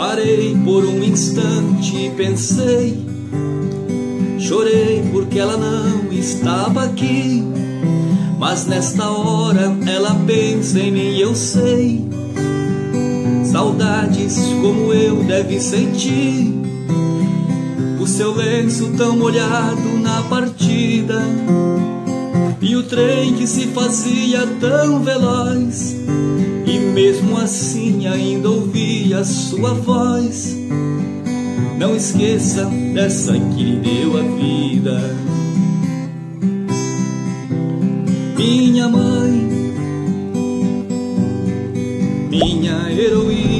Parei por um instante e pensei, chorei porque ela não estava aqui. Mas nesta hora ela pensa em mim e eu sei, saudades como eu deve sentir. O seu lenço tão molhado na partida, e o trem que se fazia tão veloz, e mesmo assim ainda ouvia a sua voz. Não esqueça dessa que lhe deu a vida. Minha mãe, minha heroína.